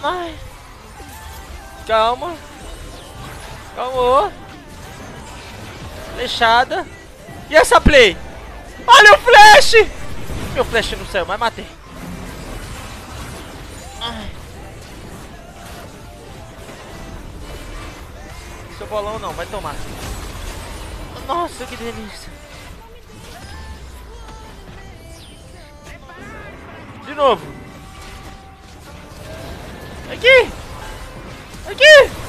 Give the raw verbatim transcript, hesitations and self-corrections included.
Ai. Calma. Calma. Flechada. E essa play? Olha o flash! Meu flash não saiu, mas matei. Ai. Seu bolão não, vai tomar. Nossa, que delícia. De novo. Aqui. Aqui.